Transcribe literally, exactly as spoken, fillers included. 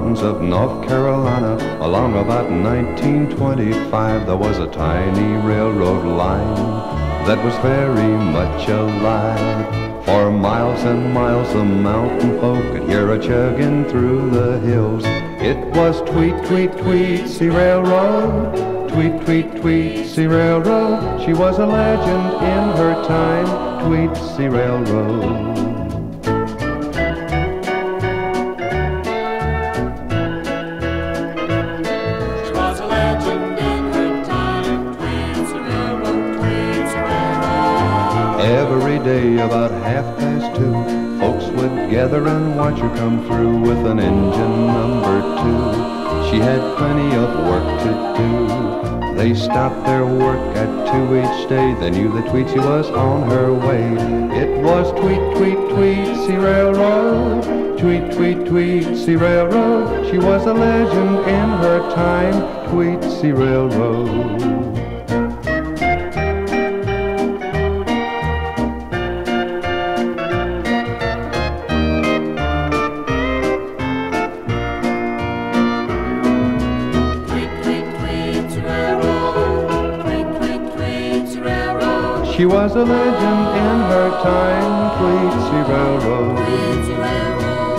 mountains of North Carolina, along about nineteen twenty-five, there was a tiny railroad line that was very much alive. For miles and miles the mountain folk could hear a chugging through the hills. It was Tweet, Tweet, Tweetsie Railroad, Tweet, Tweet, Tweetsie Railroad. She was a legend in her time, Tweetsie Railroad. Every day about half past two, folks would gather and watch her come through with an engine number two. She had plenty of work to do. They stopped their work at two each day. They knew that Tweetsie was on her way. It was Tweet, Tweet, Tweetsie Railroad, Tweet, Tweet, Tweetsie Railroad. She was a legend in her time, Tweetsie Railroad. She was a legend in her time, Tweetsie Railroad.